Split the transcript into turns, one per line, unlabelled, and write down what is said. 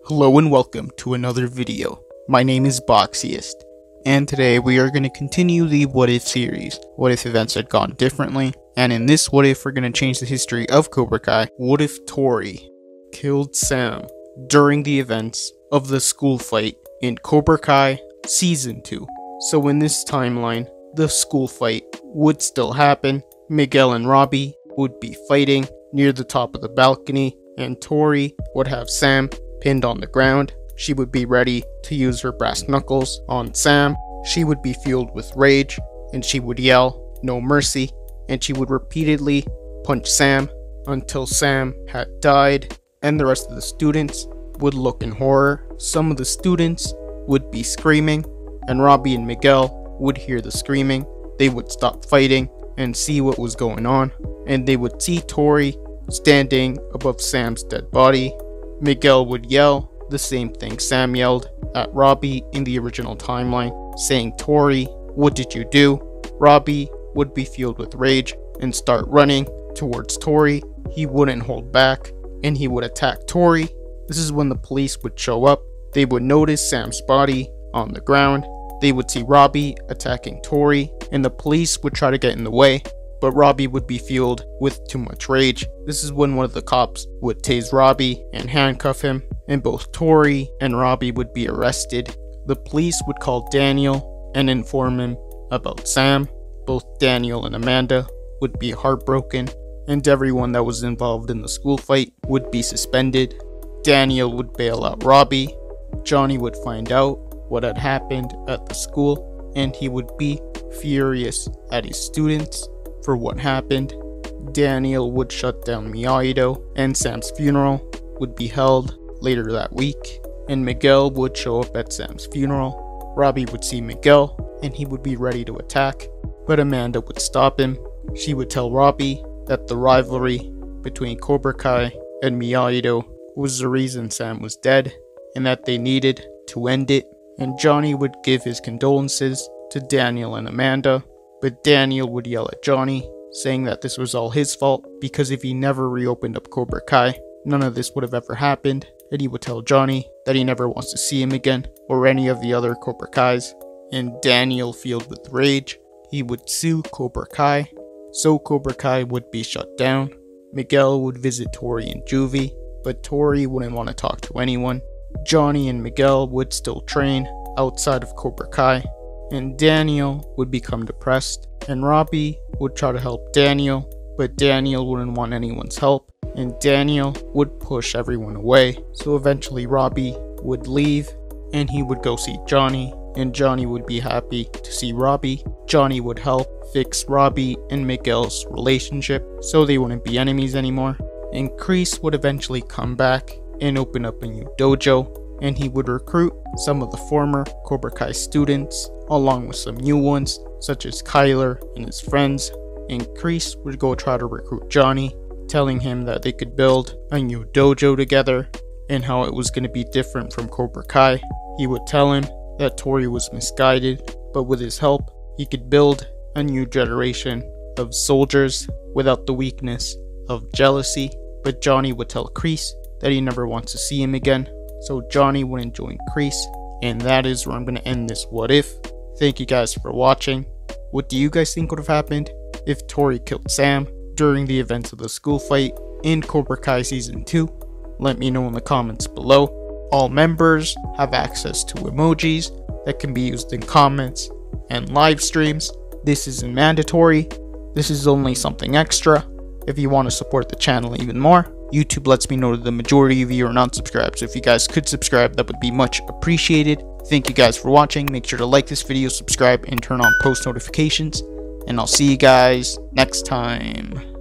Hello and welcome to another video. My name is Boxiest, and today we are going to continue the What If series. What if events had gone differently? And in this What If, we're going to change the history of Cobra Kai. What if Tory killed Sam during the events of the school fight in Cobra Kai Season 2? So in this timeline, the school fight would still happen. Miguel and Robbie would be fighting near the top of the balcony, and Tory would have Sam pinned on the ground. She would be ready to use her brass knuckles on Sam. She would be fueled with rage, and she would yell, "No mercy," and she would repeatedly punch Sam until Sam had died, and the rest of the students would look in horror. Some of the students would be screaming, and Robbie and Miguel would hear the screaming. They would stop fighting and see what was going on, and they would see Tory standing above Sam's dead body. Miguel would yell the same thing Sam yelled at Robbie in the original timeline, saying, "Tory, what did you do?" Robbie would be filled with rage and start running towards Tory. He wouldn't hold back, and he would attack Tory. This is when the police would show up. They would notice Sam's body on the ground. They would see Robbie attacking Tory, and the police would try to get in the way, but Robbie would be fueled with too much rage. This is when one of the cops would tase Robbie and handcuff him, and both Tory and Robbie would be arrested. The police would call Daniel and inform him about Sam. Both Daniel and Amanda would be heartbroken, and everyone that was involved in the school fight would be suspended. Daniel would bail out Robbie. Johnny would find out what had happened at the school, and he would be furious at his students for what happened. Daniel would shut down Miyagi-Do, and Sam's funeral would be held later that week, and Miguel would show up at Sam's funeral. Robbie would see Miguel, and he would be ready to attack, but Amanda would stop him. She would tell Robbie that the rivalry between Cobra Kai and Miyagi-Do was the reason Sam was dead, and that they needed to end it. And Johnny would give his condolences to Daniel and Amanda, but Daniel would yell at Johnny, saying that this was all his fault, because if he never reopened up Cobra Kai, none of this would have ever happened. And he would tell Johnny that he never wants to see him again, or any of the other Cobra Kais. And Daniel, filled with rage, he would sue Cobra Kai, so Cobra Kai would be shut down. Miguel would visit Tory in juvie, but Tory wouldn't want to talk to anyone. Johnny and Miguel would still train outside of Cobra Kai, and Daniel would become depressed, and Robbie would try to help Daniel, but Daniel wouldn't want anyone's help, and Daniel would push everyone away. So eventually Robbie would leave, and he would go see Johnny, and Johnny would be happy to see Robbie. Johnny would help fix Robbie and Miguel's relationship so they wouldn't be enemies anymore. And Kreese would eventually come back and open up a new dojo, and he would recruit some of the former Cobra Kai students along with some new ones such as Kyler and his friends. And Kreese would go try to recruit Johnny, telling him that they could build a new dojo together and how it was going to be different from Cobra Kai. He would tell him that Tory was misguided, but with his help he could build a new generation of soldiers without the weakness of jealousy. But Johnny would tell Kreese that he never wants to see him again, so Johnny wouldn't join Kreese. And that is where I'm going to end this What If. Thank you guys for watching. What do you guys think would have happened if Tory killed Sam during the events of the school fight in Cobra Kai Season 2? Let me know in the comments below. All members have access to emojis that can be used in comments and live streams. This isn't mandatory. This is only something extra if you want to support the channel even more. YouTube lets me know that the majority of you are not subscribed, so if you guys could subscribe, that would be much appreciated. Thank you guys for watching. Make sure to like this video, subscribe, and turn on post notifications, and I'll see you guys next time.